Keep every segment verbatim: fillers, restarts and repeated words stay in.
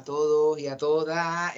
A todos y a todas,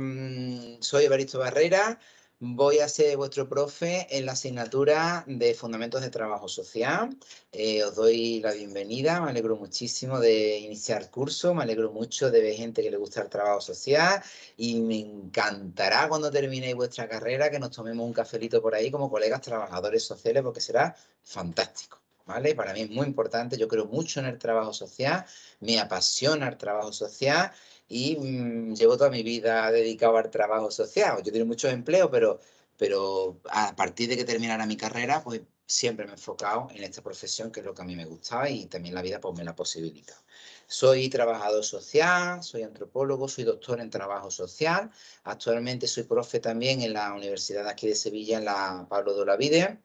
eh, soy Evaristo Barrera, voy a ser vuestro profe en la asignatura de Fundamentos de Trabajo Social. Eh, os doy la bienvenida, me alegro muchísimo de iniciar el curso, me alegro mucho de ver gente que le gusta el trabajo social y me encantará cuando terminéis vuestra carrera que nos tomemos un cafelito por ahí como colegas trabajadores sociales porque será fantástico. ¿Vale? Para mí es muy importante, yo creo mucho en el trabajo social, me apasiona el trabajo social y mmm, llevo toda mi vida dedicado al trabajo social. Yo tengo muchos empleos, pero, pero a partir de que terminara mi carrera, pues siempre me he enfocado en esta profesión, que es lo que a mí me gustaba y también la vida pues me la posibilita. Soy trabajador social, soy antropólogo, soy doctor en trabajo social. Actualmente soy profe también en la Universidad de aquí de Sevilla, en la Pablo de Olavide,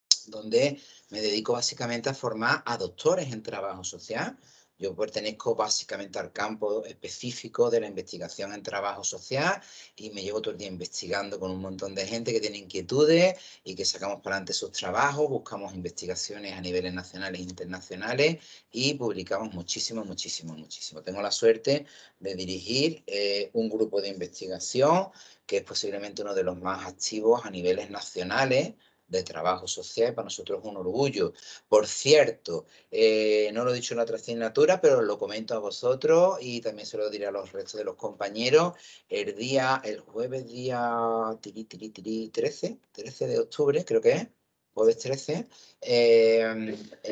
donde me dedico básicamente a formar a doctores en trabajo social. Yo pertenezco básicamente al campo específico de la investigación en trabajo social y me llevo todo el día investigando con un montón de gente que tiene inquietudes y que sacamos para adelante sus trabajos, buscamos investigaciones a niveles nacionales e internacionales y publicamos muchísimo, muchísimo, muchísimo. Tengo la suerte de dirigir eh, un grupo de investigación que es posiblemente uno de los más activos a niveles nacionales de trabajo social, y para nosotros es un orgullo. Por cierto, eh, no lo he dicho en la otra asignatura, pero lo comento a vosotros y también se lo diré a los restos de los compañeros. El día, el jueves día tiri, tiri, tiri, trece, trece de octubre, creo que es, jueves trece, eh,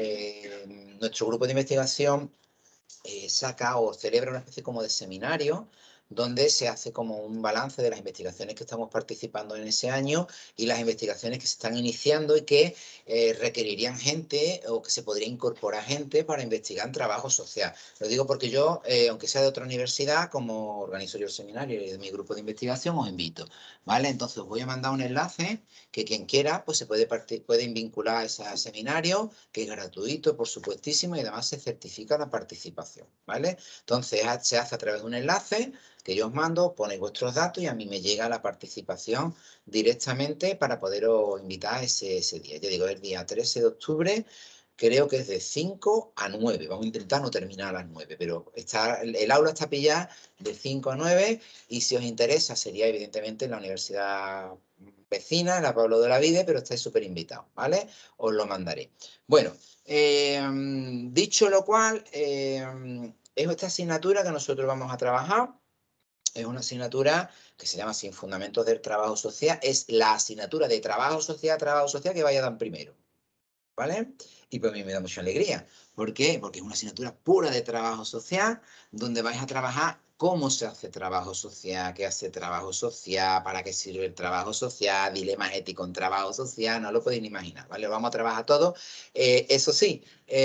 eh, nuestro grupo de investigación eh, saca o celebra una especie como de seminario donde se hace como un balance de las investigaciones que estamos participando en ese año y las investigaciones que se están iniciando y que eh, requerirían gente o que se podría incorporar gente para investigar en trabajo social. Lo digo porque yo, eh, aunque sea de otra universidad, como organizo yo el seminario y de mi grupo de investigación, os invito, ¿vale? Entonces os voy a mandar un enlace que quien quiera pues se puede, pueden vincular a ese seminario, que es gratuito, por supuestísimo, y además se certifica la participación, ¿vale? Entonces se hace a través de un enlace que yo os mando, ponéis vuestros datos y a mí me llega la participación directamente para poderos invitar ese, ese día. Ya digo, el día trece de octubre, creo que es de cinco a nueve. Vamos a intentar no terminar a las nueve, pero está, el, el aula está pillada de cinco a nueve y si os interesa sería evidentemente en la universidad vecina, en la Pablo de Olavide, pero estáis súper invitados, ¿vale? Os lo mandaré. Bueno, eh, dicho lo cual, eh, es esta asignatura que nosotros vamos a trabajar. Es una asignatura que se llama Sin Fundamentos del Trabajo Social. Es la asignatura de Trabajo Social, Trabajo Social que vaya a dar primero, ¿vale? Y pues a mí me da mucha alegría. ¿Por qué? Porque es una asignatura pura de trabajo social, donde vais a trabajar cómo se hace trabajo social, qué hace trabajo social, para qué sirve el trabajo social, dilemas éticos en trabajo social, no lo podéis ni imaginar, ¿vale? Vamos a trabajar todo. Eh, eso sí,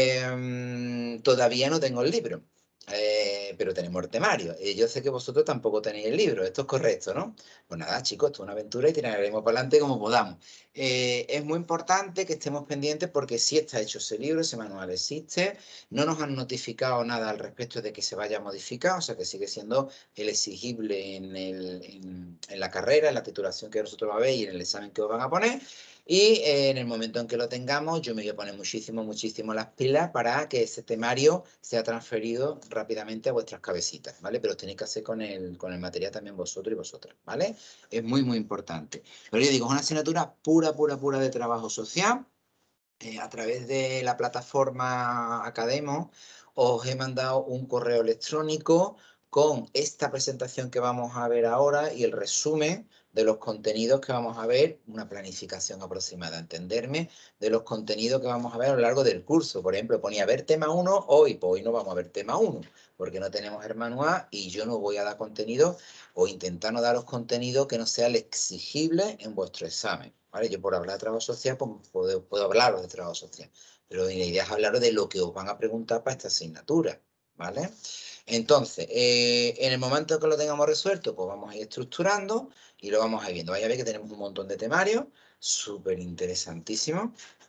eh, todavía no tengo el libro. Eh, pero tenemos el temario. Eh, yo sé que vosotros tampoco tenéis el libro, esto es correcto, ¿no? Pues nada, chicos, esto es una aventura y tiraremos para adelante como podamos. Eh, es muy importante que estemos pendientes porque sí está hecho ese libro, ese manual existe, no nos han notificado nada al respecto de que se vaya a modificar, o sea que sigue siendo el exigible en, el, en, en la carrera, en la titulación que vosotros va a ver y en el examen que os van a poner. Y eh, en el momento en que lo tengamos, yo me voy a poner muchísimo, muchísimo las pilas para que ese temario sea transferido rápidamente a vuestras cabecitas, ¿vale? Pero os tenéis que hacer con el, con el material también vosotros y vosotras, ¿vale? Es muy, muy importante. Pero yo digo, es una asignatura pura, pura, pura de trabajo social. Eh, a través de la plataforma Academo os he mandado un correo electrónico con esta presentación que vamos a ver ahora y el resumen de los contenidos que vamos a ver, una planificación aproximada, entenderme, de los contenidos que vamos a ver a lo largo del curso. Por ejemplo, ponía ver tema uno hoy, pues hoy no vamos a ver tema uno, porque no tenemos el manual y yo no voy a dar contenido o intentar no daros contenido que no sea el exigible en vuestro examen. ¿Vale? Yo por hablar de trabajo social, pues puedo, puedo hablaros de trabajo social, pero la idea es hablaros de lo que os van a preguntar para esta asignatura, ¿vale? Entonces, eh, en el momento que lo tengamos resuelto, pues vamos a ir estructurando y lo vamos a ir viendo. Vais a ver que tenemos un montón de temarios, súper interesantísimos.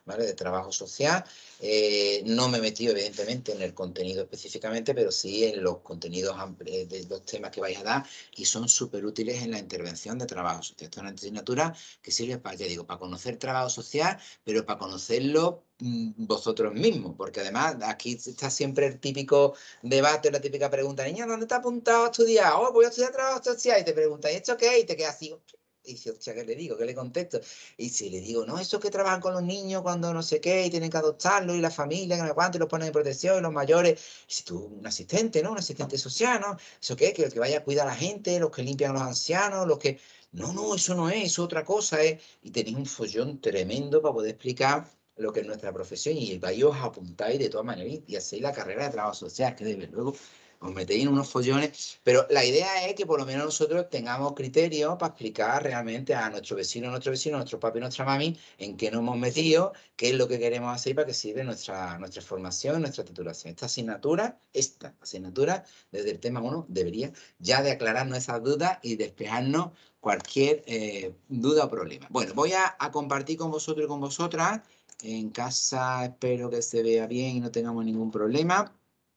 ¿vale? De trabajo social. Eh, no me he metido, evidentemente, en el contenido específicamente, pero sí en los contenidos de los temas que vais a dar y son súper útiles en la intervención de trabajo social. Esta es una asignatura que sirve para, ya digo, para conocer trabajo social, pero para conocerlo mmm, vosotros mismos, porque además aquí está siempre el típico debate, la típica pregunta, niña, ¿dónde te has apuntado a estudiar? Oh, voy a estudiar trabajo social, y te preguntan, ¿y esto qué? Y te quedas así, y dice, hostia, ¿qué le digo? ¿Qué le contesto? Y si le digo, no, esos que trabajan con los niños cuando no sé qué, y tienen que adoptarlos, y la familia, que no sé cuánto, y los ponen en protección, y los mayores, y si tú, un asistente, ¿no? Un asistente social, ¿no? ¿Eso qué? Que el que vaya a cuidar a la gente, los que limpian a los ancianos, los que... No, no, eso no es, eso es otra cosa, ¿eh? Y tenéis un follón tremendo para poder explicar lo que es nuestra profesión, y vais os apuntáis de todas maneras y hacéis la carrera de trabajo social, que desde luego os metéis en unos follones, pero la idea es que por lo menos nosotros tengamos criterios para explicar realmente a nuestro vecino, nuestro vecino, nuestro papi y nuestra mami en qué nos hemos metido, qué es lo que queremos hacer y para qué sirve nuestra, nuestra formación, nuestra titulación. Esta asignatura, esta asignatura, desde el tema uno, debería ya de aclararnos esas dudas y despejarnos cualquier eh, duda o problema. Bueno, voy a, a compartir con vosotros y con vosotras. En casa espero que se vea bien y no tengamos ningún problema.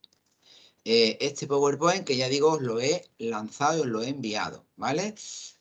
Eh, este PowerPoint que ya digo os lo he lanzado y os lo he enviado, ¿vale?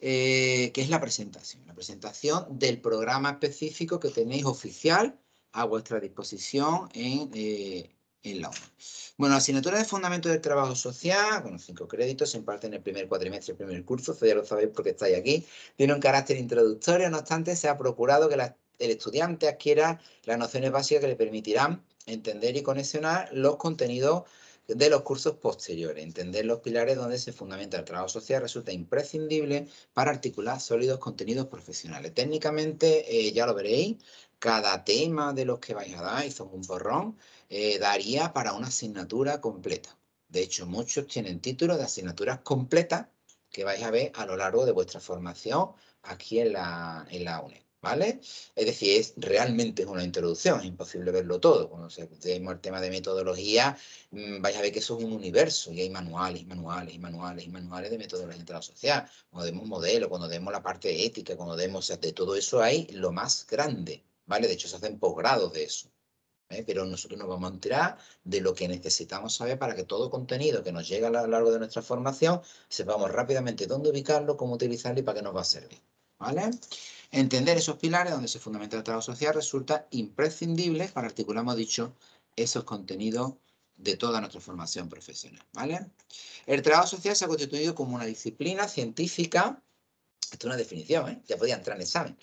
Eh, que es la presentación, la presentación del programa específico que tenéis oficial a vuestra disposición en, eh, en la U N E. Bueno, la asignatura de Fundamentos del Trabajo Social, bueno, cinco créditos, se imparte en el primer cuatrimestre del primer curso, eso ya lo sabéis porque estáis aquí, tiene un carácter introductorio, no obstante, se ha procurado que la, el estudiante adquiera las nociones básicas que le permitirán entender y conexionar los contenidos de los cursos posteriores. Entender los pilares donde se fundamenta el trabajo social resulta imprescindible para articular sólidos contenidos profesionales. Técnicamente, eh, ya lo veréis, cada tema de los que vais a dar, y son un borrón, eh, daría para una asignatura completa. De hecho, muchos tienen títulos de asignaturas completas que vais a ver a lo largo de vuestra formación aquí en la, en la U N E D. ¿Vale? Es decir, es realmente es una introducción, es imposible verlo todo. Cuando se tenemos el tema de metodología, mmm, vais a ver que eso es un universo y hay manuales, y manuales, y manuales, y manuales de metodología de trabajo social. Cuando demos modelo, cuando demos la parte de ética, cuando demos, o sea, de todo eso hay lo más grande, ¿vale? De hecho, se hacen posgrados de eso. ¿eh? Pero nosotros nos vamos a enterar de lo que necesitamos saber para que todo contenido que nos llega a lo largo de nuestra formación sepamos rápidamente dónde ubicarlo, cómo utilizarlo y para qué nos va a servir. ¿Vale? Entender esos pilares donde se fundamenta el trabajo social resulta imprescindible para articular, hemos dicho, esos contenidos de toda nuestra formación profesional. ¿Vale? El trabajo social se ha constituido como una disciplina científica, esto es una definición, ¿eh? Ya podía entrar en examen.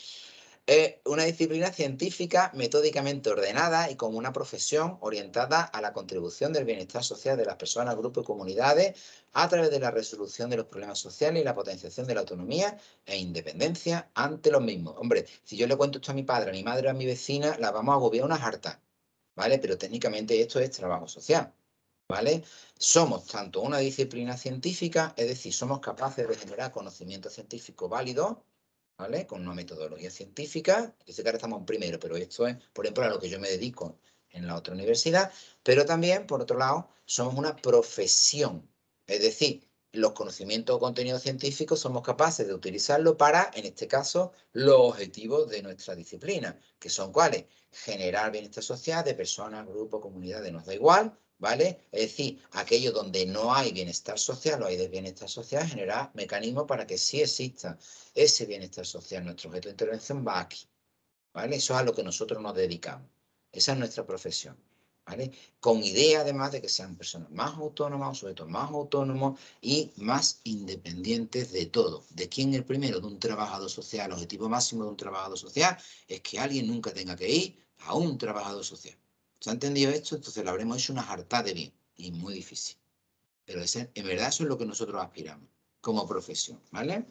Es una disciplina científica metódicamente ordenada y como una profesión orientada a la contribución del bienestar social de las personas, grupos y comunidades a través de la resolución de los problemas sociales y la potenciación de la autonomía e independencia ante los mismos. Hombre, si yo le cuento esto a mi padre, a mi madre o a mi vecina, la vamos a agobiar unas hartas, ¿vale? Pero técnicamente esto es trabajo social, ¿vale? Somos tanto una disciplina científica, es decir, somos capaces de generar conocimiento científico válido, ¿vale? Con una metodología científica. Yo sé que ahora estamos en primero, pero esto es, por ejemplo, a lo que yo me dedico en la otra universidad. Pero también, por otro lado, somos una profesión. Es decir, los conocimientos o contenidos científicos somos capaces de utilizarlo para, en este caso, los objetivos de nuestra disciplina, que son cuáles: generar bienestar social de personas, grupos, comunidades, nos da igual, ¿vale? Es decir, aquello donde no hay bienestar social o hay desbienestar social, generar mecanismos para que sí exista ese bienestar social. Nuestro objeto de intervención va aquí, ¿vale? Eso es a lo que nosotros nos dedicamos. Esa es nuestra profesión, ¿vale? Con idea, además, de que sean personas más autónomas, sujetos más autónomos y más independientes de todo. ¿De quién el primero? De un trabajador social. El objetivo máximo de un trabajador social es que alguien nunca tenga que ir a un trabajador social. ¿Se ha entendido esto? Entonces lo habremos hecho una jartá de bien y muy difícil. Pero ese, en verdad eso es lo que nosotros aspiramos como profesión, ¿vale?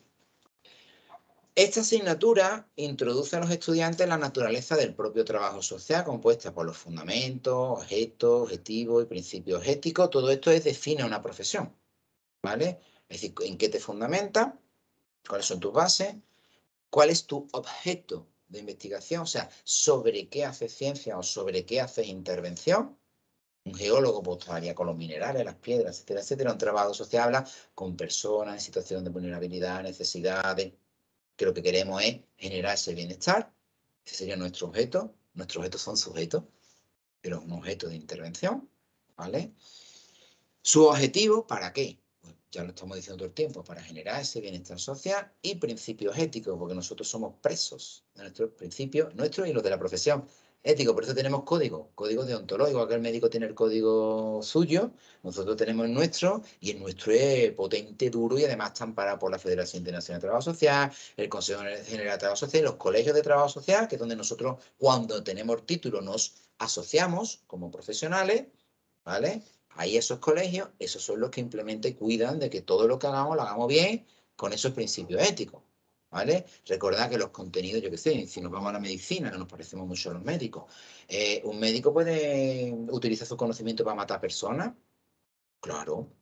Esta asignatura introduce a los estudiantes la naturaleza del propio trabajo social, compuesta por los fundamentos, objetos, objetivos y principios éticos. Todo esto es, define una profesión, ¿vale? Es decir, en qué te fundamenta, cuáles son tus bases, cuál es tu objeto de investigación, o sea, sobre qué haces ciencia o sobre qué haces intervención. Un geólogo pues trabajaría con los minerales, las piedras, etcétera, etcétera. Un trabajo social habla con personas en situación de vulnerabilidad, necesidades, que lo que queremos es generar ese bienestar. Ese sería nuestro objeto, Nuestros objetos son sujetos, pero es un objeto de intervención, ¿vale? Su objetivo, ¿para qué? Pues ya lo estamos diciendo todo el tiempo, para generar ese bienestar social y principios éticos, porque nosotros somos presos de nuestros principios, nuestros y los de la profesión ético. Por eso tenemos código, código deontológico. Aquel médico tiene el código suyo, nosotros tenemos el nuestro, y el nuestro es potente, duro, y además está amparado por la Federación Internacional de Trabajo Social, el Consejo General de Trabajo Social, los colegios de trabajo social, que es donde nosotros, cuando tenemos el título, nos asociamos como profesionales, ¿vale? Ahí esos colegios, esos son los que implementan y cuidan de que todo lo que hagamos lo hagamos bien con esos principios éticos, ¿vale? Recordad que los contenidos, yo qué sé, si nos vamos a la medicina, que nos parecemos mucho a los médicos, eh, ¿un médico puede utilizar su conocimiento para matar personas? Claro.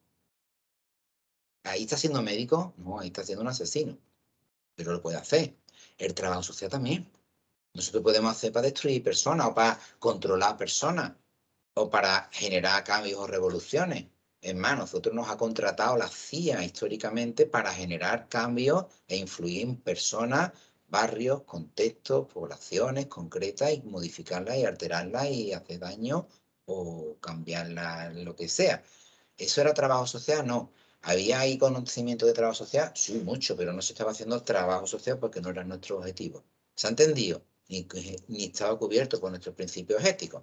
¿Ahí está siendo médico? No, ahí está siendo un asesino, pero lo puede hacer. El trabajo social también. Nosotros podemos hacer para destruir personas o para controlar personas, o para generar cambios o revoluciones. Es más, nosotros nos ha contratado la C I A históricamente para generar cambios e influir en personas, barrios, contextos, poblaciones concretas y modificarlas y alterarlas y hacer daño o cambiarlas, lo que sea. ¿Eso era trabajo social? No. ¿Había ahí conocimiento de trabajo social? Sí, mucho, pero no se estaba haciendo trabajo social porque no era nuestro objetivo. ¿Se ha entendido? Ni, ni estaba cubierto por nuestros principios éticos.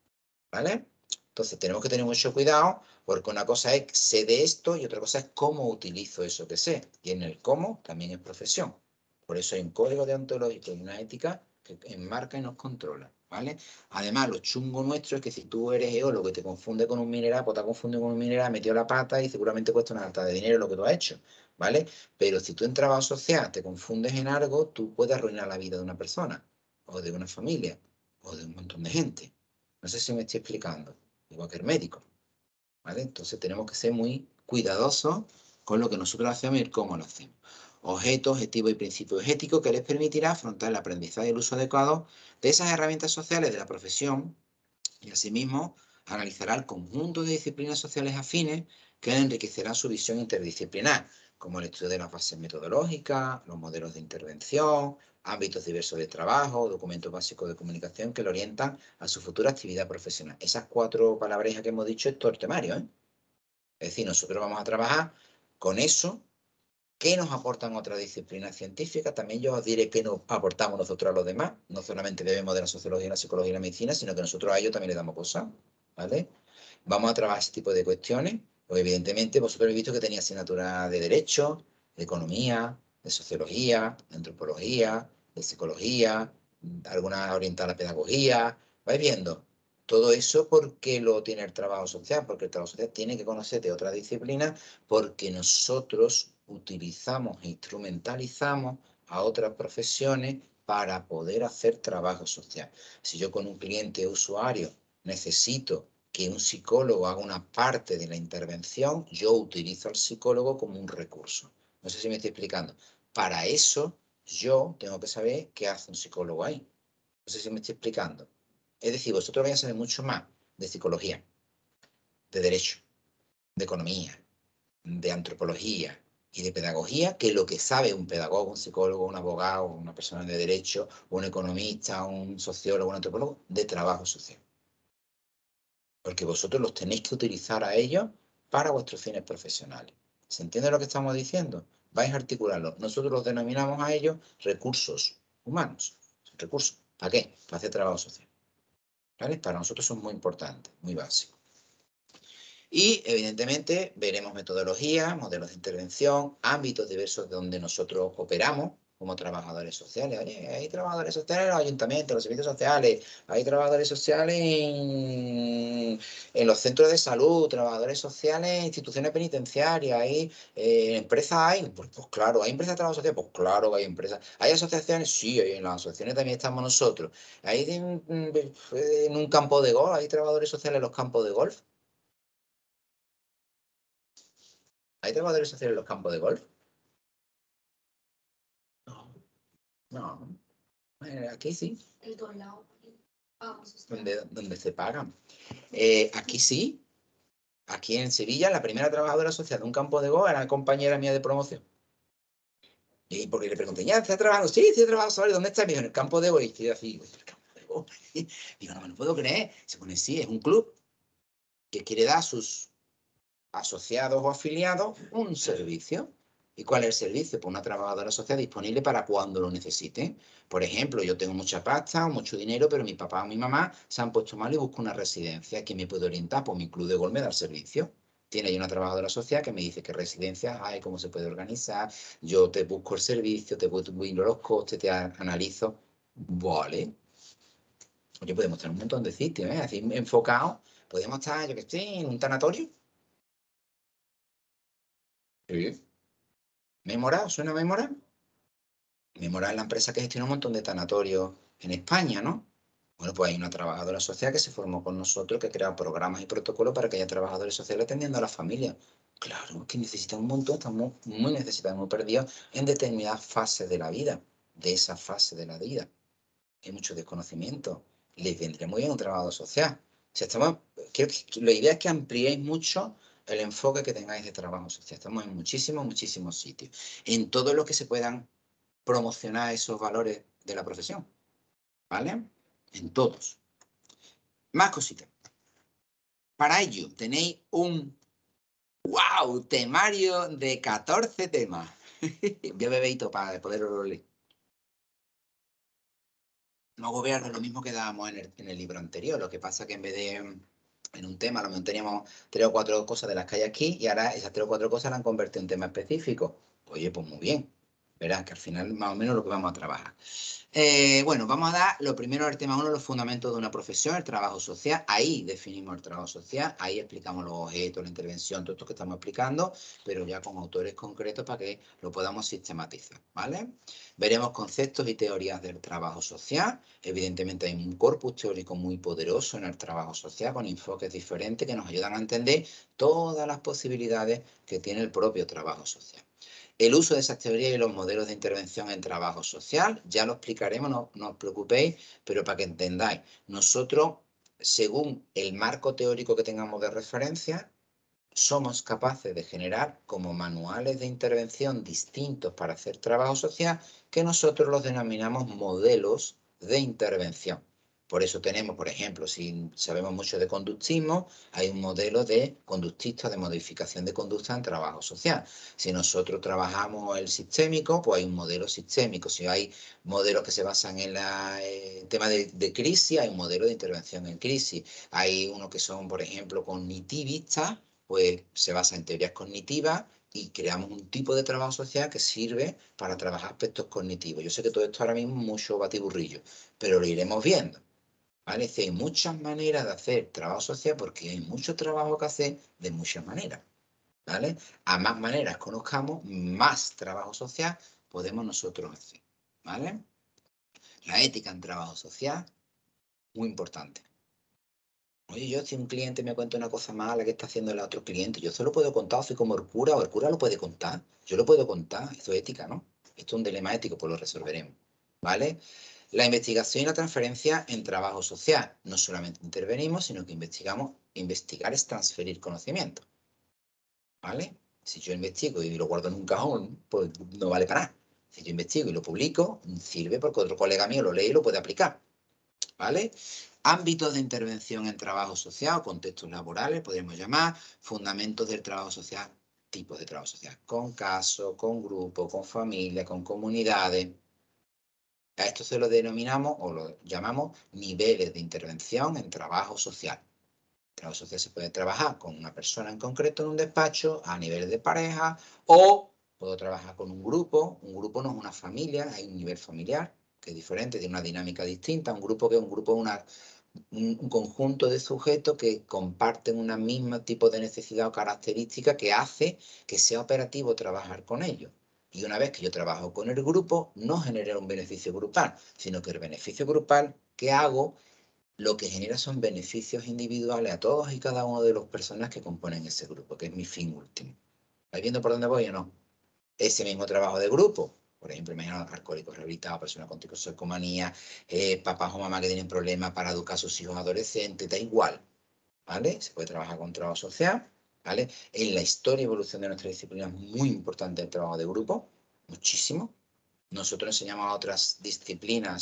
¿Vale? Entonces tenemos que tener mucho cuidado porque una cosa es sé de esto y otra cosa es cómo utilizo eso que sé. Y en el cómo también es profesión. Por eso hay un código deontológico y una ética que enmarca y nos controla, ¿vale? Además, lo chungo nuestro es que si tú eres geólogo y te confunde con un mineral, pues te ha confundido con un mineral, metió la pata y seguramente cuesta una alta de dinero lo que tú has hecho, ¿vale? Pero si tú en trabajo social te confundes en algo, tú puedes arruinar la vida de una persona, o de una familia, o de un montón de gente. No sé si me estoy explicando, igual que el médico, ¿vale? Entonces tenemos que ser muy cuidadosos con lo que nosotros hacemos y cómo lo hacemos. Objetos, objetivos y principios éticos que les permitirá afrontar el aprendizaje y el uso adecuado de esas herramientas sociales de la profesión y asimismo analizará el conjunto de disciplinas sociales afines que enriquecerán su visión interdisciplinar, como el estudio de las bases metodológicas, los modelos de intervención, ámbitos diversos de trabajo, documentos básicos de comunicación que lo orientan a su futura actividad profesional. Esas cuatro palabrejas que hemos dicho es todo el temario, ¿eh? Es decir, nosotros vamos a trabajar con eso. ¿Qué nos aportan otras disciplinas científicas? También yo os diré qué nos aportamos nosotros a los demás. No solamente debemos de la sociología, la psicología y la medicina, sino que nosotros a ellos también les damos cosas, ¿vale? Vamos a trabajar ese tipo de cuestiones. Pues evidentemente vosotros habéis visto que tenía asignaturas de Derecho, de Economía, de Sociología, de Antropología, de Psicología, algunas orientadas a la Pedagogía. ¿Vais viendo? Todo eso porque lo tiene el trabajo social, porque el trabajo social tiene que conocer de otras disciplinas, porque nosotros utilizamos e instrumentalizamos a otras profesiones para poder hacer trabajo social. Si yo con un cliente usuario necesito que un psicólogo haga una parte de la intervención, yo utilizo al psicólogo como un recurso. No sé si me estoy explicando. Para eso yo tengo que saber qué hace un psicólogo ahí. No sé si me estoy explicando. Es decir, vosotros vais a saber mucho más de psicología, de derecho, de economía, de antropología y de pedagogía que lo que sabe un pedagogo, un psicólogo, un abogado, una persona de derecho, un economista, un sociólogo, un antropólogo de trabajo social. Porque vosotros los tenéis que utilizar a ellos para vuestros fines profesionales. ¿Se entiende lo que estamos diciendo? Vais a articularlo. Nosotros los denominamos a ellos recursos humanos. ¿Recursos? ¿Para qué? Para hacer trabajo social. ¿Vale? Para nosotros son muy importantes, muy básicos. Y, evidentemente, veremos metodologías, modelos de intervención, ámbitos diversos donde nosotros operamos como trabajadores sociales. Oye, hay trabajadores sociales en los ayuntamientos, en los servicios sociales, hay trabajadores sociales en, en los centros de salud, trabajadores sociales en instituciones penitenciarias, hay eh, empresas, hay, pues, pues claro, hay empresas de trabajo social, pues claro que hay empresas. ¿Hay asociaciones? Sí, en las asociaciones también estamos nosotros. ¿Hay en, en un campo de golf? ¿Hay trabajadores sociales en los campos de golf? ¿Hay trabajadores sociales en los campos de golf? No, no. Eh, aquí sí. En todos lados. Donde, donde se pagan. Eh, aquí sí. Aquí en Sevilla, la primera trabajadora social de un campo de golf era una compañera mía de promoción. Y porque le pregunté, ¿ya está trabajando? Sí, sí, he trabajado. ¿Dónde está? Me dijo, en el campo de golf. Y yo así, el campo de Digo, no me lo puedo creer. Se pone, sí, es un club que quiere dar a sus asociados o afiliados un servicio. ¿Y cuál es el servicio? Pues una trabajadora social disponible para cuando lo necesiten. Por ejemplo, yo tengo mucha pasta o mucho dinero, pero mi papá o mi mamá se han puesto mal y busco una residencia. ¿Quién me puede orientar? Pues mi club de golf me da el servicio. Tiene ahí una trabajadora social que me dice qué residencias hay, cómo se puede organizar. Yo te busco el servicio, te voy los costes, te analizo. Vale. Oye, podemos tener un montón de sitios, ¿eh? Así enfocados. Podemos estar, yo que sé, en un tanatorio. Sí. ¿Memora? ¿Suena Memora? Memora es la empresa que gestiona un montón de tanatorios en España, ¿no? Bueno, pues hay una trabajadora social que se formó con nosotros, que crea programas y protocolos para que haya trabajadores sociales atendiendo a las familias. Claro, es que necesitan un montón, estamos muy necesitados, muy perdidos en determinadas fases de la vida, de esa fase de la vida. Hay mucho desconocimiento. Les vendría muy bien un trabajador social. O sea, estamos, quiero que, la idea es que ampliéis mucho el enfoque que tengáis de trabajo social. Estamos en muchísimos, muchísimos sitios. En todo lo que se puedan promocionar esos valores de la profesión, ¿vale? En todos. Más cositas. Para ello tenéis un, wow, temario de catorce temas. Voy a beber para poderlo leer. No voy a ver lo mismo que dábamos en el, en el libro anterior. Lo que pasa que en vez de en un tema, a lo mejor teníamos tres o cuatro cosas de las que hay aquí y ahora esas tres o cuatro cosas las han convertido en tema específico. Oye, pues muy bien. Verás que al final más o menos lo que vamos a trabajar. Eh, bueno, vamos a dar lo primero al tema uno, los fundamentos de una profesión, el trabajo social. Ahí definimos el trabajo social, ahí explicamos los objetos, la intervención, todo esto que estamos explicando, pero ya con autores concretos para que lo podamos sistematizar, ¿vale? Veremos conceptos y teorías del trabajo social. Evidentemente hay un corpus teórico muy poderoso en el trabajo social con enfoques diferentes que nos ayudan a entender todas las posibilidades que tiene el propio trabajo social. El uso de esas teorías y los modelos de intervención en trabajo social, ya lo explicaremos, no, no os preocupéis, pero para que entendáis, nosotros, según el marco teórico que tengamos de referencia, somos capaces de generar como manuales de intervención distintos para hacer trabajo social que nosotros los denominamos modelos de intervención. Por eso tenemos, por ejemplo, si sabemos mucho de conductismo, hay un modelo de conductista de modificación de conducta en trabajo social. Si nosotros trabajamos el sistémico, pues hay un modelo sistémico. Si hay modelos que se basan en la, eh, el tema de, de crisis, hay un modelo de intervención en crisis. Hay unos que son, por ejemplo, cognitivistas, pues se basa en teorías cognitivas y creamos un tipo de trabajo social que sirve para trabajar aspectos cognitivos. Yo sé que todo esto ahora mismo es mucho batiburrillo, pero lo iremos viendo. ¿Vale? Es decir, hay muchas maneras de hacer trabajo social porque hay mucho trabajo que hacer de muchas maneras. ¿Vale? A más maneras conozcamos, más trabajo social podemos nosotros hacer. ¿Vale? La ética en trabajo social, muy importante. Oye, yo si un cliente me cuenta una cosa mala que está haciendo el otro cliente, yo se lo puedo contar, soy como el cura, o el cura lo puede contar. Yo lo puedo contar, esto es ética, ¿no? Esto es un dilema ético, pues lo resolveremos. ¿Vale? La investigación y la transferencia en trabajo social. No solamente intervenimos, sino que investigamos. Investigar es transferir conocimiento. ¿Vale? Si yo investigo y lo guardo en un cajón, pues no vale para nada. Si yo investigo y lo publico, sirve porque otro colega mío lo lee y lo puede aplicar. ¿Vale? Ámbitos de intervención en trabajo social, contextos laborales, podríamos llamar, fundamentos del trabajo social, tipos de trabajo social, con casos, con grupos, con familias, con comunidades. A esto se lo denominamos o lo llamamos niveles de intervención en trabajo social. En trabajo social se puede trabajar con una persona en concreto en un despacho, a nivel de pareja, o puedo trabajar con un grupo. Un grupo no es una familia, hay un nivel familiar que es diferente, tiene una dinámica distinta. Un grupo que es un grupo es una, un, un conjunto de sujetos que comparten un mismo tipo de necesidad o característica que hace que sea operativo trabajar con ellos. Y una vez que yo trabajo con el grupo, no genera un beneficio grupal, sino que el beneficio grupal que hago, lo que genera son beneficios individuales a todos y cada uno de las personas que componen ese grupo, que es mi fin último. ¿Estáis viendo por dónde voy o no? Ese mismo trabajo de grupo, por ejemplo, imaginaos alcohólicos rehabilitados, personas con toxicomanía, eh, papás o mamás que tienen problemas para educar a sus hijos adolescentes, da igual, ¿vale? Se puede trabajar con trabajo social, ¿vale? En la historia y evolución de nuestra disciplina es muy importante el trabajo de grupo, muchísimo. Nosotros enseñamos a otras disciplinas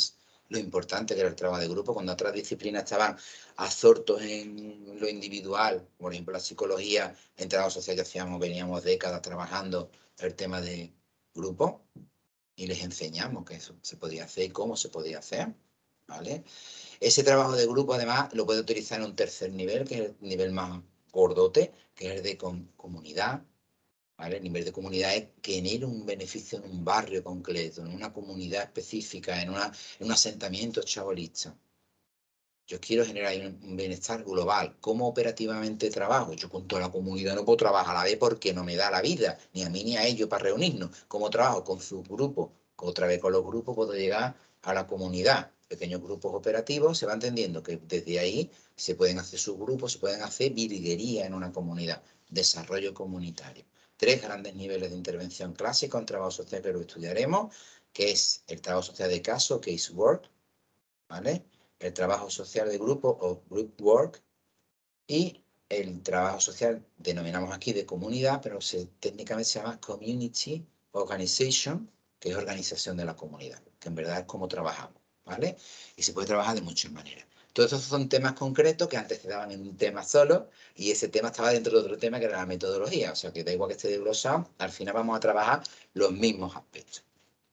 lo importante que era el trabajo de grupo, cuando otras disciplinas estaban absortos en lo individual, por ejemplo, la psicología, en trabajo social ya hacíamos, veníamos décadas trabajando el tema de grupo y les enseñamos que eso se podía hacer y cómo se podía hacer, ¿vale? Ese trabajo de grupo, además, lo puede utilizar en un tercer nivel, que es el nivel más gordote, que es el de com comunidad, ¿vale? El nivel de comunidad es que genere un beneficio en un barrio concreto, en una comunidad específica, en, una, en un asentamiento chabolista. Yo quiero generar un, un bienestar global. ¿Cómo operativamente trabajo? Yo con toda la comunidad no puedo trabajar a la vez porque no me da la vida, ni a mí ni a ellos para reunirnos. ¿Cómo trabajo? Con subgrupos. Otra vez con los grupos puedo llegar a la comunidad. Pequeños grupos operativos, se va entendiendo que desde ahí se pueden hacer subgrupos, se pueden hacer virguería en una comunidad, desarrollo comunitario. Tres grandes niveles de intervención clásica en trabajo social que lo estudiaremos, que es el trabajo social de caso, case work, ¿vale? El trabajo social de grupo o group work y el trabajo social, denominamos aquí de comunidad, pero se, técnicamente se llama community organization, que es organización de la comunidad, que en verdad es como trabajamos, ¿vale? Y se puede trabajar de muchas maneras. Todos estos son temas concretos que antes se daban en un tema solo y ese tema estaba dentro de otro tema que era la metodología, o sea que da igual que esté desglosado, al final vamos a trabajar los mismos aspectos.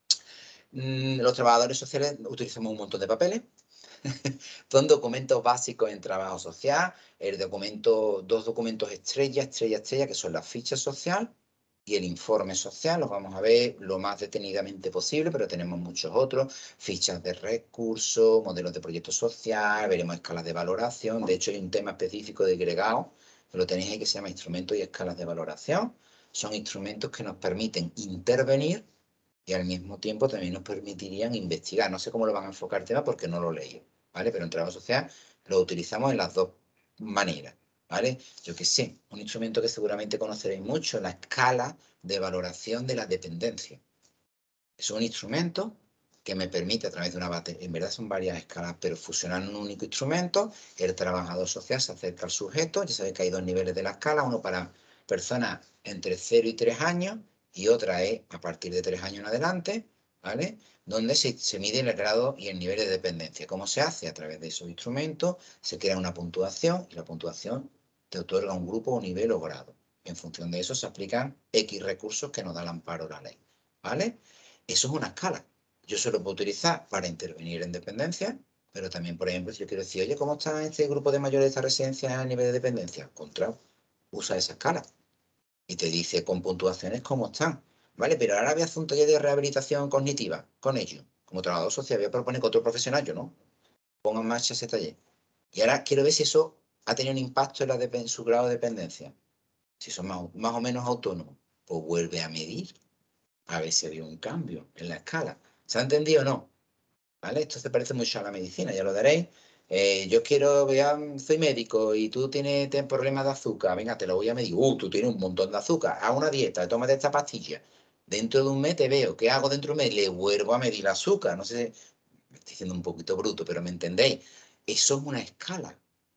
Los trabajadores sociales utilizamos un montón de papeles. Son documentos básicos en trabajo social, el documento, dos documentos estrella, estrella, estrella, que son la ficha social y el informe social. Los vamos a ver lo más detenidamente posible, pero tenemos muchos otros, fichas de recursos, modelos de proyecto social, veremos escalas de valoración. De hecho, hay un tema específico de agregado, que lo tenéis ahí, que se llama instrumentos y escalas de valoración. Son instrumentos que nos permiten intervenir y al mismo tiempo también nos permitirían investigar. No sé cómo lo van a enfocar el tema porque no lo leí, ¿vale? Pero en trabajo social lo utilizamos en las dos maneras, ¿vale? Yo qué sé, un instrumento que seguramente conoceréis mucho, la escala de valoración de la dependencia. Es un instrumento que me permite a través de una batería, en verdad son varias escalas, pero fusionan en un único instrumento, el trabajador social se acerca al sujeto, ya sabéis que hay dos niveles de la escala, uno para personas entre cero y tres años, y otra es a partir de tres años en adelante, ¿vale? Donde se, se mide el grado y el nivel de dependencia. ¿Cómo se hace? A través de esos instrumentos se crea una puntuación y la puntuación te otorga un grupo, un nivel o grado. En función de eso se aplican X recursos que nos da el amparo la ley, ¿vale? Eso es una escala. Yo se lo puedo utilizar para intervenir en dependencia, pero también, por ejemplo, si yo quiero decir, oye, ¿cómo está este grupo de mayores de esta residencia a nivel de dependencia? Contra, usa esa escala y te dice con puntuaciones cómo están, ¿vale? Pero ahora voy a hacer un taller de rehabilitación cognitiva con ellos. Como trabajador social voy a proponer que otro profesional, yo no, ponga en marcha ese taller. Y ahora quiero ver si eso ha tenido un impacto en, la en su grado de dependencia. Si son más, más o menos autónomos, pues vuelve a medir a ver si había un cambio en la escala. ¿Se ha entendido o no? ¿Vale? Esto se parece mucho a la medicina, ya lo daréis. Eh, yo quiero, vean, soy médico y tú tienes, tienes problemas de azúcar. Venga, te lo voy a medir. Uh, tú tienes un montón de azúcar. Haz una dieta, tómate esta pastilla. Dentro de un mes te veo. ¿Qué hago dentro de un mes? Le vuelvo a medir el azúcar. No sé si me estoy diciendo un poquito bruto, pero me entendéis. Eso es una escala.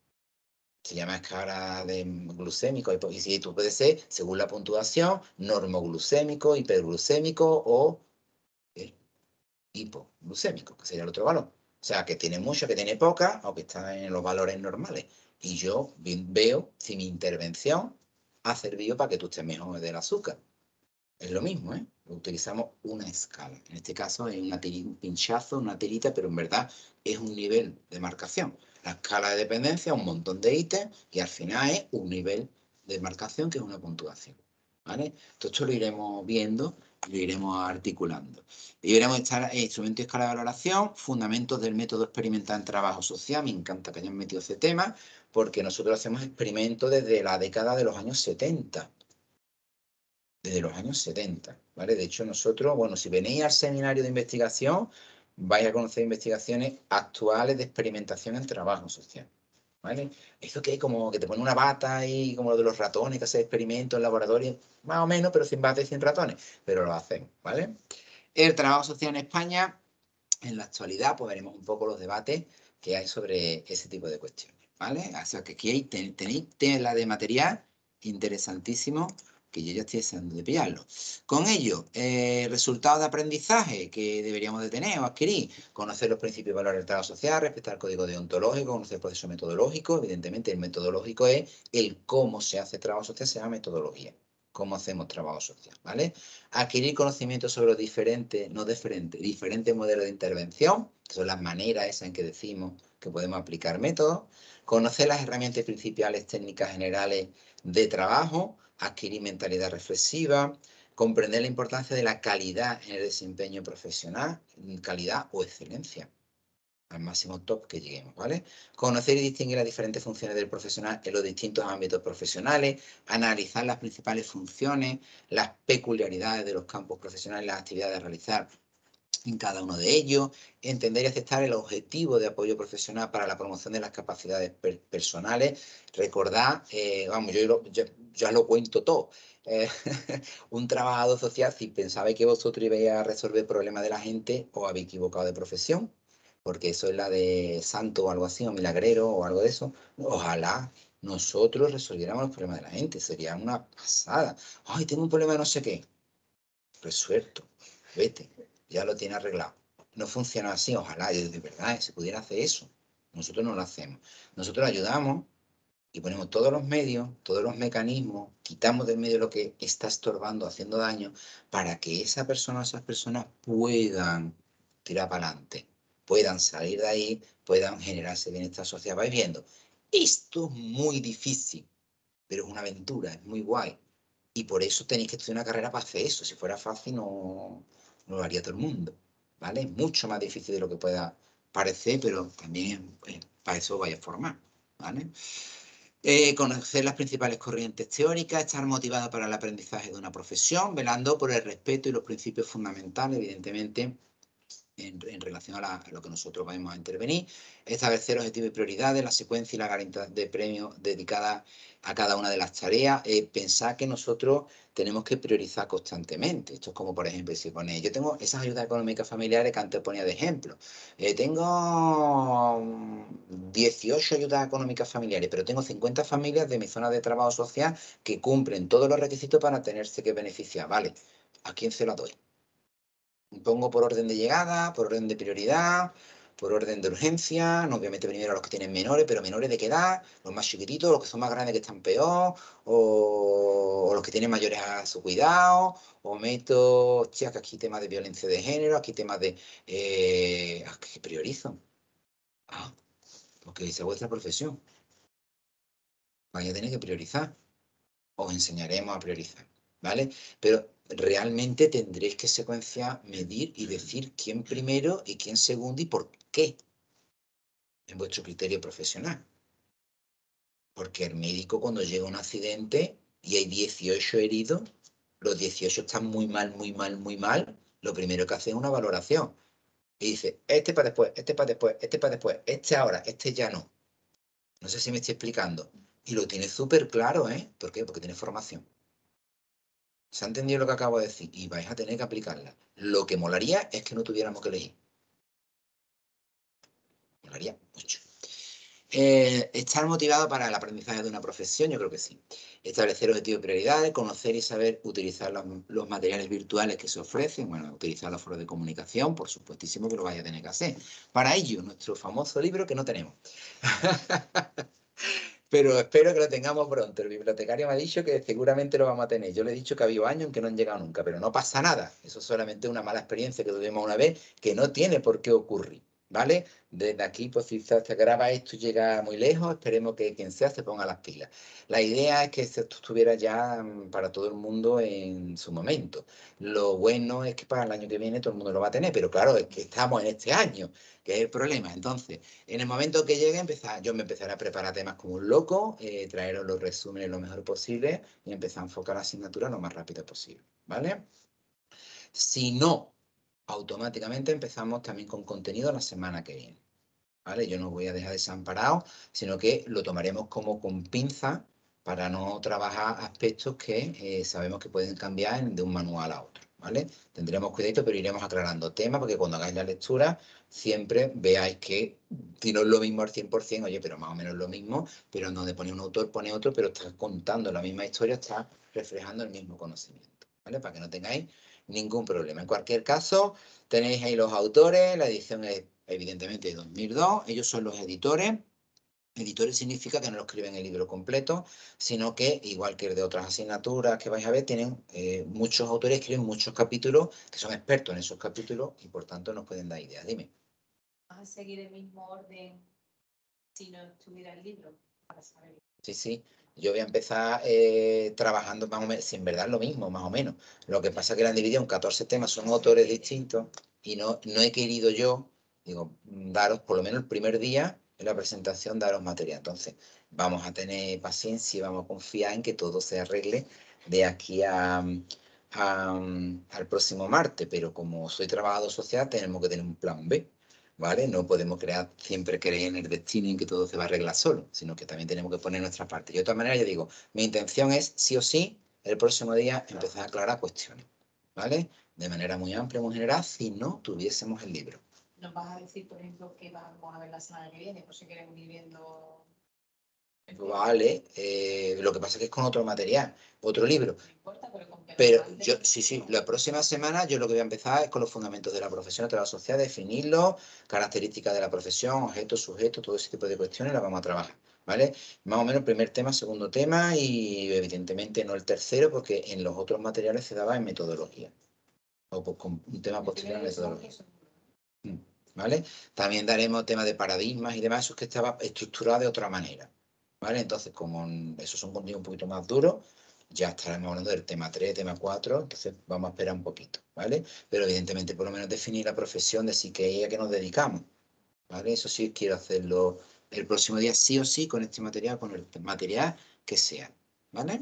Se llama escala de glucémico. Y si tú puedes ser, según la puntuación, normoglucémico, hiperglucémico o eh, hipoglucémico, que sería el otro valor. O sea, que tiene mucho, que tiene poca, o que está en los valores normales. Y yo veo si mi intervención ha servido para que tú estés mejor del azúcar. Es lo mismo, ¿eh? Utilizamos una escala. En este caso es una tirita, un pinchazo, una tirita, pero en verdad es un nivel de marcación. La escala de dependencia, un montón de ítems, y al final es un nivel de marcación que es una puntuación. ¿Vale? Todo esto lo iremos viendo y lo iremos articulando. Y veremos estar instrumento de escala de valoración, fundamentos del método experimental en trabajo social. Me encanta que hayan metido ese tema, porque nosotros hacemos experimentos desde la década de los años setenta. Desde los años setenta, ¿vale? De hecho, nosotros, bueno, si venís al seminario de investigación, vais a conocer investigaciones actuales de experimentación en trabajo social, ¿vale? Eso que hay como que te pone una bata y como lo de los ratones, que hace experimentos en laboratorio, más o menos, pero sin bata y sin ratones, pero lo hacemos, ¿vale? El trabajo social en España, en la actualidad, pues veremos un poco los debates que hay sobre ese tipo de cuestiones, ¿vale? O sea, que aquí hay, ten, tenéis tela de material interesantísimo que yo ya estoy deseando de pillarlo. Con ello, eh, resultados de aprendizaje que deberíamos de tener o adquirir: conocer los principios y valores del trabajo social, respetar el código deontológico, conocer el proceso metodológico. Evidentemente, el metodológico es el cómo se hace trabajo social, se llama metodología. Cómo hacemos trabajo social, ¿vale? Adquirir conocimientos sobre los diferentes, no diferentes, diferentes modelos de intervención, que son las maneras esas en que decimos que podemos aplicar métodos. Conocer las herramientas principales técnicas generales de trabajo. Adquirir mentalidad reflexiva. Comprender la importancia de la calidad en el desempeño profesional, calidad o excelencia, al máximo top que lleguemos, ¿vale? Conocer y distinguir las diferentes funciones del profesional en los distintos ámbitos profesionales, analizar las principales funciones, las peculiaridades de los campos profesionales, las actividades a realizar en cada uno de ellos, entender y aceptar el objetivo de apoyo profesional para la promoción de las capacidades per personales. Recordad, eh, vamos, yo, lo, yo ya lo cuento todo. Eh, un trabajador social, si pensabais que vosotros ibais a resolver el problema de la gente, os habéis equivocado de profesión, porque eso es la de santo o algo así, o milagrero o algo de eso. Ojalá nosotros resolviéramos los problemas de la gente, sería una pasada. Ay, tengo un problema de no sé qué. Resuelto, vete, ya lo tiene arreglado. No funciona así, ojalá, de verdad, se pudiera hacer eso. Nosotros no lo hacemos. Nosotros ayudamos y ponemos todos los medios, todos los mecanismos, quitamos del medio lo que está estorbando, haciendo daño, para que esa persona o esas personas puedan tirar para adelante, puedan salir de ahí, puedan generarse bienestar social. Vais viendo, esto es muy difícil, pero es una aventura, es muy guay. Y por eso tenéis que estudiar una carrera para hacer eso. Si fuera fácil, no, no lo haría todo el mundo, ¿vale? Es mucho más difícil de lo que pueda parecer, pero también eh, para eso vaya a formar, ¿vale? Eh, conocer las principales corrientes teóricas, estar motivado para el aprendizaje de una profesión, velando por el respeto y los principios fundamentales, evidentemente, en, en relación a, la, a lo que nosotros vamos a intervenir. Establecer objetivos y prioridades, la secuencia y la garantía de premios dedicada a cada una de las tareas. Eh, pensar que nosotros tenemos que priorizar constantemente. Esto es como, por ejemplo, si pone, yo tengo esas ayudas económicas familiares que antes ponía de ejemplo. Eh, tengo dieciocho ayudas económicas familiares, pero tengo cincuenta familias de mi zona de trabajo social que cumplen todos los requisitos para tenerse que beneficiar. Vale, ¿a quién se la doy? Pongo por orden de llegada, por orden de prioridad, por orden de urgencia. No obviamente primero a los que tienen menores, pero menores de qué edad, los más chiquititos, los que son más grandes que están peor, o, o los que tienen mayores a su cuidado, o meto, hostia, que aquí temas de violencia de género, aquí temas de... Eh, ¿qué priorizo? Ah, porque esa es vuestra profesión. Vais a tener que priorizar. Os enseñaremos a priorizar, ¿vale? Pero realmente tendréis que secuenciar, medir y decir quién primero y quién segundo y por qué en vuestro criterio profesional. Porque el médico, cuando llega un accidente y hay dieciocho heridos, los dieciocho están muy mal, muy mal, muy mal, lo primero que hace es una valoración. Y dice, este para después, este para después, este para después, este ahora, este ya no. No sé si me estoy explicando. Y lo tiene súper claro, ¿eh? ¿Por qué? Porque tiene formación. ¿Se ha entendido lo que acabo de decir? Y vais a tener que aplicarla. Lo que molaría es que no tuviéramos que elegir. Molaría mucho. Eh, estar motivado para el aprendizaje de una profesión, yo creo que sí. Establecer objetivos y prioridades, conocer y saber utilizar los, los materiales virtuales que se ofrecen, bueno, utilizar los foros de comunicación, por supuestísimo que lo vais a tener que hacer. Para ello, nuestro famoso libro que no tenemos. Pero espero que lo tengamos pronto. El bibliotecario me ha dicho que seguramente lo vamos a tener. Yo le he dicho que ha habido años en que no han llegado nunca, pero no pasa nada. Eso es solamente una mala experiencia que tuvimos una vez, que no tiene por qué ocurrir, ¿vale? Desde aquí, pues si se graba esto y llega muy lejos, esperemos que quien sea se ponga las pilas. La idea es que esto estuviera ya mm, para todo el mundo en su momento. Lo bueno es que para el año que viene todo el mundo lo va a tener, pero claro, es que estamos en este año, que es el problema. Entonces, en el momento que llegue, empezar, yo me empezaré a preparar temas como un loco, eh, traeros los resúmenes lo mejor posible y empezar a enfocar la asignatura lo más rápido posible, ¿vale? Si no, automáticamente empezamos también con contenido la semana que viene, ¿vale? Yo no voy a dejar desamparado, sino que lo tomaremos como con pinza para no trabajar aspectos que eh, sabemos que pueden cambiar de un manual a otro. ¿vale? Tendremos cuidado, pero iremos aclarando temas, porque cuando hagáis la lectura, siempre veáis que si no es lo mismo al cien por cien, oye, pero más o menos lo mismo, pero en donde pone un autor, pone otro, pero está contando la misma historia, está reflejando el mismo conocimiento, ¿vale? Para que no tengáis ningún problema. En cualquier caso, tenéis ahí los autores, la edición es evidentemente de dos mil dos, ellos son los editores. Editores significa que no lo escriben el libro completo, sino que, igual que el de otras asignaturas que vais a ver, tienen eh, muchos autores, escriben muchos capítulos, que son expertos en esos capítulos y por tanto nos pueden dar ideas. Dime. ¿Vas a seguir el mismo orden si no estuviera el libro? Para saber. Sí, sí. Yo voy a empezar eh, trabajando más o menos, si en verdad es lo mismo, más o menos. Lo que pasa es que la han dividido en catorce temas, son autores distintos y no, no he querido yo, digo, daros por lo menos el primer día en la presentación, daros material. Entonces, vamos a tener paciencia y vamos a confiar en que todo se arregle de aquí a, a- al próximo martes, pero como soy trabajador social, tenemos que tener un plan B. ¿Vale? No podemos crear, siempre creer en el destino y en que todo se va a arreglar solo, sino que también tenemos que poner nuestra parte. Yo de todas maneras, ya digo, mi intención es, sí o sí, el próximo día empezar a aclarar cuestiones, ¿vale? De manera muy amplia, muy general, si no tuviésemos el libro. ¿Nos vas a decir, por ejemplo, qué vamos a ver la semana que viene, por si queremos ir viendo? Vale, eh, lo que pasa es que es con otro material, otro libro. No importa, pero con que Pero nos manden- yo, sí, sí, la próxima semana yo lo que voy a empezar es con los fundamentos de la profesión, de trabajo social, definirlos, características de la profesión, objetos, sujetos, todo ese tipo de cuestiones las vamos a trabajar, ¿vale? Más o menos primer tema, segundo tema y evidentemente no el tercero porque en los otros materiales se daba en metodología o pues, con un tema posterior a metodología. ¿Vale? También daremos temas de paradigmas y demás, eso es que estaba estructurado de otra manera, ¿vale? Entonces, como esos son contenidos un poquito más duros, ya estaremos hablando del tema tres, tema cuatro, entonces vamos a esperar un poquito, ¿vale? Pero evidentemente por lo menos definir la profesión, decir que es a qué nos dedicamos, ¿vale? Eso sí quiero hacerlo el próximo día sí o sí con este material, con el material que sea, ¿vale?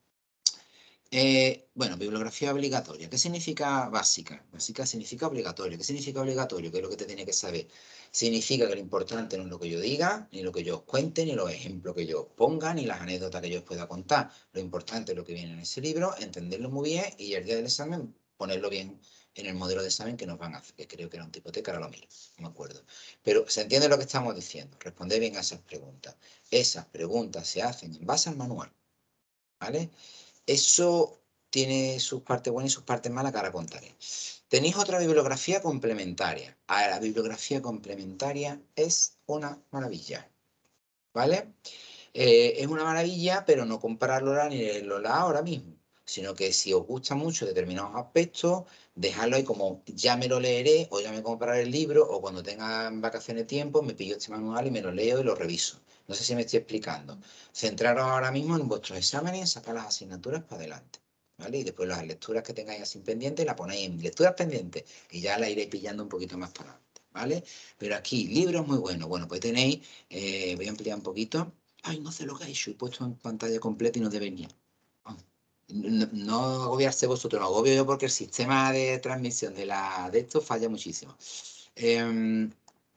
Eh, bueno, bibliografía obligatoria. ¿Qué significa básica? Básica significa obligatorio. ¿Qué significa obligatorio? ¿Qué es lo que te tiene que saber? Significa que lo importante no es lo que yo diga, ni lo que yo os cuente, ni los ejemplos que yo os ponga, ni las anécdotas que yo os pueda contar. Lo importante es lo que viene en ese libro, entenderlo muy bien y el día del examen ponerlo bien en el modelo de examen que nos van a hacer, que creo que era un tipo de cara, lo miro, no me acuerdo. Pero se entiende lo que estamos diciendo. Responder bien a esas preguntas. Esas preguntas se hacen en base al manual, ¿vale? Eso tiene sus partes buenas y sus partes malas que ahora contaré. Tenéis otra bibliografía complementaria. Ahora, la bibliografía complementaria es una maravilla, ¿vale? Eh, es una maravilla, pero no compararlo ni leerlo ahora mismo, sino que si os gusta mucho determinados aspectos, dejadlo ahí como ya me lo leeré o ya me compraré el libro o cuando tenga vacaciones de tiempo me pillo este manual y me lo leo y lo reviso. No sé si me estoy explicando. Centraros ahora mismo en vuestros exámenes y sacar las asignaturas para adelante, ¿vale? Y después las lecturas que tengáis así pendientes las ponéis en lecturas pendientes y ya las iréis pillando un poquito más para adelante, ¿vale? Pero aquí, libros muy buenos. Bueno, pues tenéis, eh, voy a ampliar un poquito. Ay, no sé lo que he hecho, he puesto en pantalla completa y no debería. Ah, No, no agobiarse vosotros, no agobio yo porque el sistema de transmisión de, la, de esto falla muchísimo. Eh,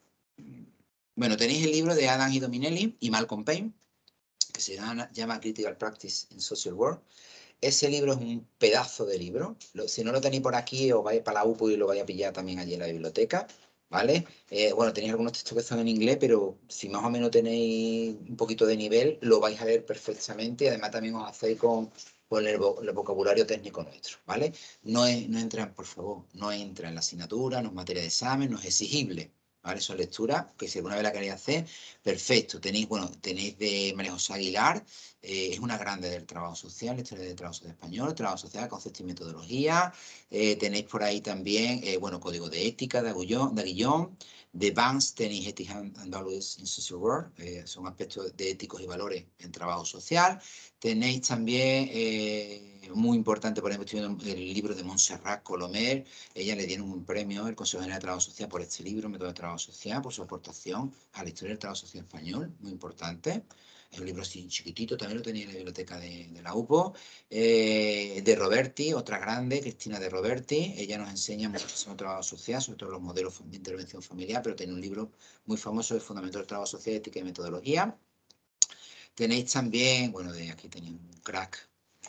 bueno, tenéis el libro de Adam y Dominelli y Malcolm Payne, que se llama, llama Critical Practice in Social Work. Ese libro es un pedazo de libro. Lo, si no lo tenéis por aquí, os vais para la U P U y lo vais a pillar también allí en la biblioteca, ¿vale? Eh, bueno, tenéis algunos textos que son en inglés, pero si más o menos tenéis un poquito de nivel, lo vais a leer perfectamente y además también os hacéis con, con el, el, vocabulario técnico nuestro, ¿vale? No, es, no entra, por favor, no entra en la asignatura, no es materia de examen, no es exigible, ¿vale? Son lecturas que si alguna vez la queréis hacer, perfecto. Tenéis, bueno, tenéis de María José Aguilar, eh, es una grande del trabajo social, la historia del trabajo social español, trabajo social, concepto y metodología. Eh, tenéis por ahí también, eh, bueno, código de ética de Aguillón, de Aguillón. De Vance tenéis Ethics and Values in Social Work, eh, son aspectos de éticos y valores en trabajo social. Tenéis también, eh, muy importante, por ejemplo, el libro de Montserrat Colomer. Ella le dieron un premio, el Consejo General de Trabajo Social, por este libro, Método de Trabajo Social, por su aportación a la historia del trabajo social español, muy importante. Es un libro así chiquitito, también lo tenía en la biblioteca de, de la U P O. Eh, de Roberti, otra grande, Cristina de Roberti. Ella nos enseña muchísimo trabajo social, sobre todo los modelos de intervención familiar, pero tiene un libro muy famoso de Fundamentos del Trabajo Social, Ética y Metodología. Tenéis también, bueno, de aquí tenéis un crack,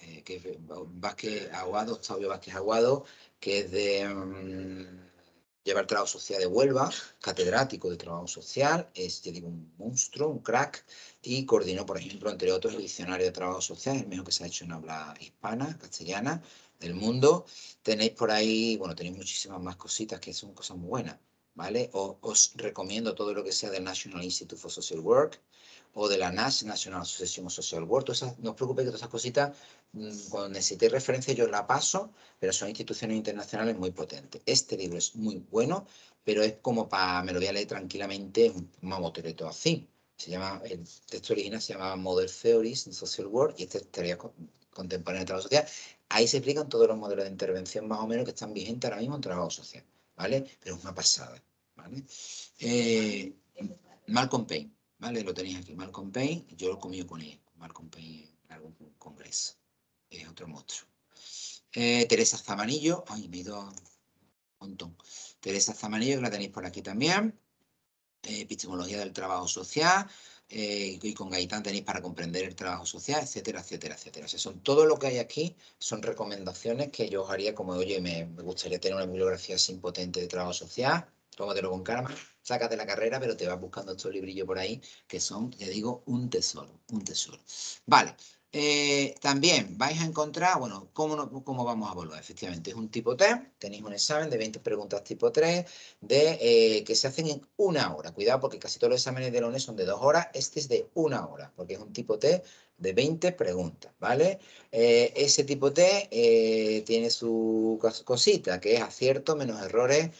eh, que es Vázquez Aguado, Octavio Vázquez Aguado, que es de um, llevar trabajo social de Huelva, catedrático de trabajo social, es, ya digo, un monstruo, un crack, y coordinó, por ejemplo, entre otros, el diccionario de trabajo social, el mejor que se ha hecho en habla hispana, castellana, del mundo. Tenéis por ahí, bueno, tenéis muchísimas más cositas que son cosas muy buenas, ¿vale? O, os recomiendo todo lo que sea del National Institute for Social Work o de la N A S, National Association of Social Work. Esas, no os preocupéis que todas esas cositas, cuando necesitéis referencia, yo la paso, pero son instituciones internacionales muy potentes. Este libro es muy bueno, pero es como para, me lo voy a leer tranquilamente, un mamotereto así. Se llama, el texto original se llama Modern Theories in Social Work y este es teoría contemporánea de trabajo social. Ahí se explican todos los modelos de intervención más o menos que están vigentes ahora mismo en trabajo social, ¿vale? Pero es una pasada, ¿vale? Eh, Malcolm Payne, ¿vale? Lo tenéis aquí, Malcolm Payne, yo lo he comido con él, Malcolm Payne en algún congreso, es otro monstruo. Eh, Teresa Zamanillo, ay, me he ido un montón. Teresa Zamanillo, que la tenéis por aquí también. Eh, epistemología del trabajo social, eh, y con Gaitán tenéis para comprender el trabajo social, etcétera, etcétera, etcétera. O sea, son todo lo que hay aquí, son recomendaciones que yo os haría como, oye, me, me gustaría tener una bibliografía así potente de trabajo social, tómatelo con calma, sácate la carrera, pero te vas buscando estos librillos por ahí que son, ya digo, un tesoro, un tesoro. Vale. Eh, también vais a encontrar, bueno, ¿cómo, no, cómo vamos a evaluar? Efectivamente, es un tipo test, tenéis un examen de veinte preguntas tipo tres, de, eh, que se hacen en una hora. Cuidado porque casi todos los exámenes de la U N E D son de dos horas, este es de una hora, porque es un tipo test de veinte preguntas, ¿vale? Eh, ese tipo test eh, tiene su cosita, que es acierto menos errores,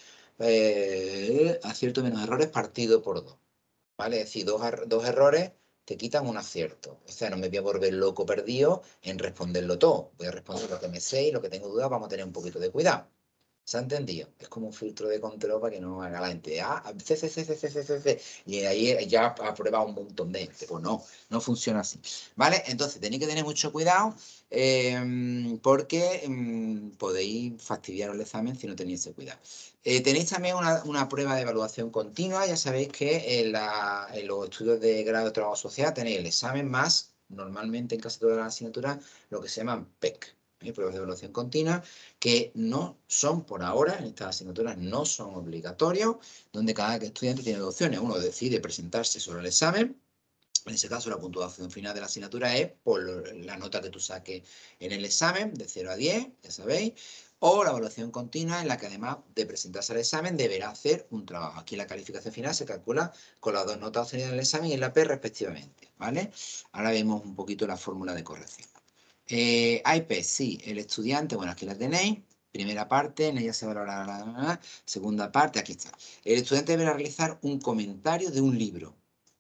eh, acierto menos errores partido por dos, ¿vale? Es decir, dos, dos errores te quitan un acierto. O sea, no me voy a volver loco perdido en responderlo todo. Voy a responder lo que me sé y lo que tengo dudas, vamos a tener un poquito de cuidado. ¿Se ha entendido? Es como un filtro de control para que no haga la gente, ah, C, C, C, C, C, C, C, C, y ahí ya aprueba un montón de gente. Pues no, no funciona así. ¿Vale? Entonces tenéis que tener mucho cuidado eh, porque eh, podéis fastidiaros el examen si no tenéis ese cuidado. Eh, tenéis también una, una prueba de evaluación continua. Ya sabéis que en, la, en los estudios de grado de trabajo social tenéis el examen más, normalmente en casi todas las asignaturas, lo que se llaman P E C. ¿eh? Pruebas de evaluación continua, que no son por ahora, en estas asignaturas no son obligatorios, donde cada estudiante tiene dos opciones. Uno decide presentarse sobre el examen. En ese caso, la puntuación final de la asignatura es por la nota que tú saques en el examen, de cero a diez, ya sabéis, o la evaluación continua, en la que además de presentarse al examen, deberá hacer un trabajo. Aquí la calificación final se calcula con las dos notas obtenidas en el examen y en la P respectivamente, ¿vale? Ahora vemos un poquito la fórmula de corrección. Eh, I P, sí, el estudiante, bueno, aquí la tenéis. Primera parte, en ella se valora la, la, la, la. Segunda parte, aquí está. El estudiante deberá realizar un comentario de un libro.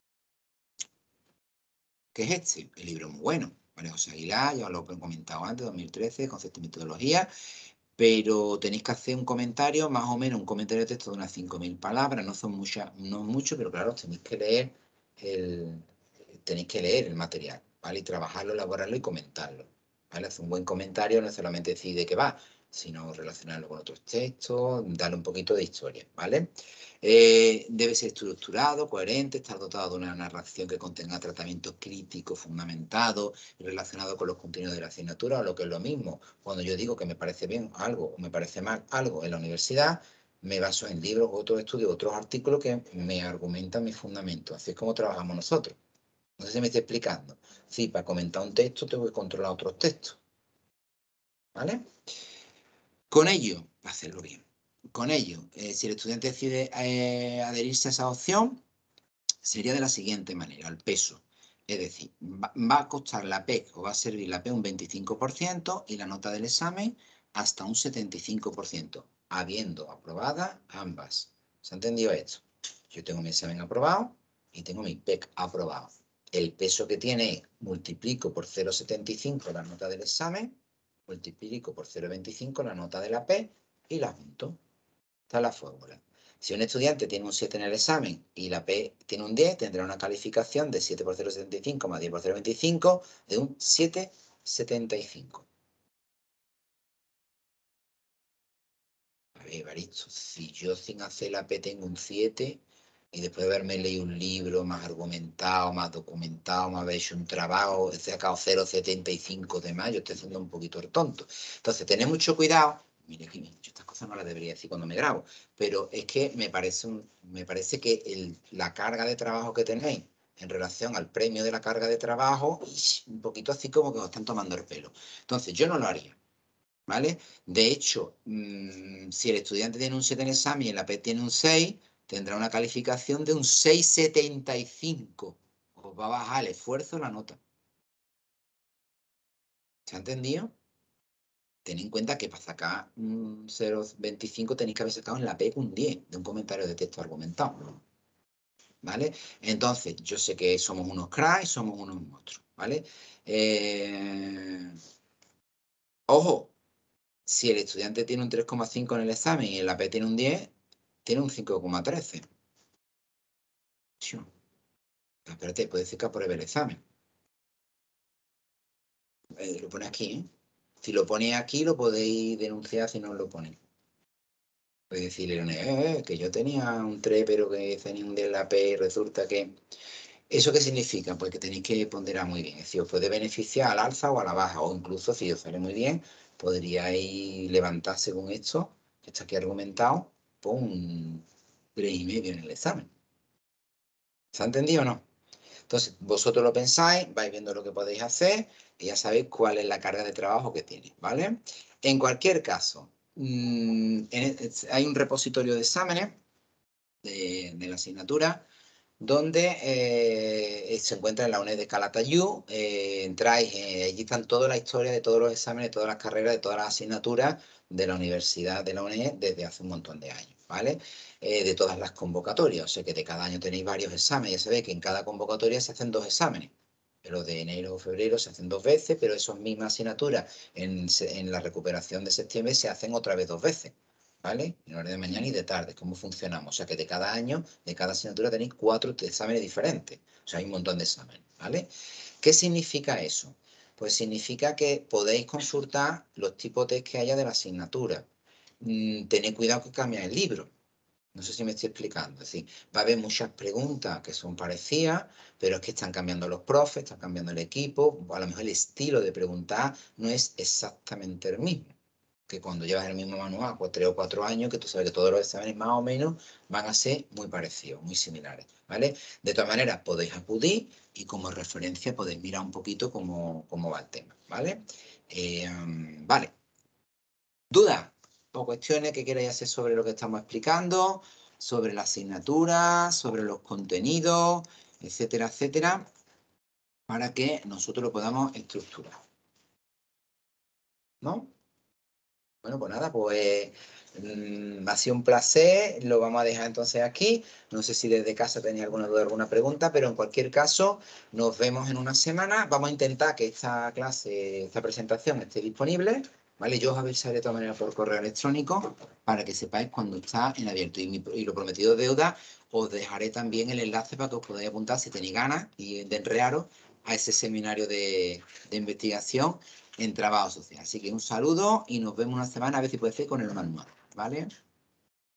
¿Qué es este? El libro es muy bueno. María José Aguilar, ya lo he comentado antes, dos mil trece, concepto y metodología. Pero tenéis que hacer un comentario, más o menos un comentario de texto de unas cinco mil palabras. No son muchas, no es mucho, pero claro, tenéis que leer el, tenéis que leer el material, ¿vale? Y trabajarlo, elaborarlo y comentarlo, ¿vale? Hacer un buen comentario no es solamente decir de qué va, sino relacionarlo con otros textos, darle un poquito de historia, ¿vale? Eh, debe ser estructurado, coherente, estar dotado de una narración que contenga tratamientos críticos, fundamentados, relacionados con los contenidos de la asignatura, o lo que es lo mismo. Cuando yo digo que me parece bien algo o me parece mal algo en la universidad, me baso en libros, otros estudios, otros artículos que me argumentan mis fundamentos. Así es como trabajamos nosotros. No sé si me estoy explicando. Sí, para comentar un texto tengo que controlar otros textos. ¿Vale? Con ello, para hacerlo bien, con ello, eh, si el estudiante decide eh, adherirse a esa opción, sería de la siguiente manera, el peso. Es decir, va, va a costar la P E C o va a servir la P E C un veinticinco por ciento y la nota del examen hasta un setenta y cinco por ciento, habiendo aprobada ambas. ¿Se ha entendido esto? Yo tengo mi examen aprobado y tengo mi P E C aprobado. El peso que tiene es multiplico por cero coma setenta y cinco la nota del examen, multiplico por cero coma veinticinco la nota de la P E C y la junto. Esta es la fórmula. Si un estudiante tiene un siete en el examen y la P tiene un diez, tendrá una calificación de siete por cero coma setenta y cinco más diez por cero coma veinticinco de un siete coma setenta y cinco. A ver, Evaristo, si yo sin hacer la P tengo un siete, y después de haberme leído un libro más argumentado, más documentado, más haber hecho un trabajo, he sacado cero coma setenta y cinco de más, yo estoy haciendo un poquito el tonto. Entonces, tened mucho cuidado. Mire, que estas cosas no las debería decir cuando me grabo, pero es que me parece, un, me parece que el, la carga de trabajo que tenéis en relación al premio de la carga de trabajo, un poquito así como que os están tomando el pelo. Entonces, yo no lo haría, ¿vale? De hecho, mmm, si el estudiante tiene un siete en examen y en la P E tiene un seis, tendrá una calificación de un seis coma setenta y cinco. Os va a bajar el esfuerzo la nota. ¿Se ha entendido? Ten en cuenta que para sacar un cero coma veinticinco tenéis que haber sacado en la P E un diez de un comentario de texto argumentado. ¿Vale? Entonces, yo sé que somos unos cracks, somos unos monstruos, ¿vale? Eh... Ojo, si el estudiante tiene un tres coma cinco en el examen y en la P E tiene un diez, tiene un cinco coma trece. Espérate, puede decir que apruebe el examen. Eh, lo pone aquí, ¿eh? Si lo pone aquí, lo podéis denunciar si no lo pone. Podéis decirle, eh, eh, que yo tenía un tres, pero que tenía un D en la P y resulta que... ¿Eso qué significa? Pues que tenéis que ponderar muy bien. Es decir, os puede beneficiar al alza o a la baja, o incluso si os sale muy bien, podríais levantar según esto, que está aquí argumentado, por un tres y medio en el examen. ¿Se ha entendido o no? Entonces, vosotros lo pensáis, vais viendo lo que podéis hacer y ya sabéis cuál es la carga de trabajo que tiene, ¿vale? En cualquier caso, mmm, en, hay un repositorio de exámenes de, de la asignatura donde eh, se encuentra en la UNED de Calatayud. Eh, entráis, eh, allí están toda la historia de todos los exámenes, de todas las carreras, de todas las asignaturas de la Universidad de la UNED desde hace un montón de años, ¿vale? Eh, de todas las convocatorias, o sea que de cada año tenéis varios exámenes. Ya se ve que en cada convocatoria se hacen dos exámenes. Pero de enero o febrero se hacen dos veces, pero esas mismas asignaturas en, en la recuperación de septiembre se hacen otra vez dos veces. ¿Vale? En hora de mañana y de tarde, ¿cómo funcionamos? O sea que de cada año, de cada asignatura tenéis cuatro exámenes diferentes. O sea, hay un montón de exámenes, ¿vale? ¿Qué significa eso? Pues significa que podéis consultar los tipos de test que haya de la asignatura. Mm, tened cuidado que cambia el libro. No sé si me estoy explicando. Es decir, va a haber muchas preguntas que son parecidas, pero es que están cambiando los profes, están cambiando el equipo, o a lo mejor el estilo de preguntar no es exactamente el mismo que cuando llevas el mismo manual por tres o cuatro años, que tú sabes que todos los exámenes más o menos van a ser muy parecidos, muy similares, ¿vale? De todas maneras, podéis acudir y como referencia podéis mirar un poquito cómo, cómo va el tema, ¿vale? Eh, vale. ¿Dudas o cuestiones que queráis hacer sobre lo que estamos explicando, sobre la asignatura, sobre los contenidos, etcétera, etcétera, para que nosotros lo podamos estructurar? ¿No? Bueno, pues nada, pues mmm, ha sido un placer, lo vamos a dejar entonces aquí. No sé si desde casa tenéis alguna duda, alguna pregunta, pero en cualquier caso, nos vemos en una semana. Vamos a intentar que esta clase, esta presentación esté disponible, ¿vale? Yo os avisaré de todas maneras por correo electrónico para que sepáis cuando está en abierto. Y, mi, y lo prometido de deuda, os dejaré también el enlace para que os podáis apuntar si tenéis ganas y de enrearos a ese seminario de, de investigación en trabajo social. Así que un saludo y nos vemos una semana a ver si puede ser con el manual, ¿vale?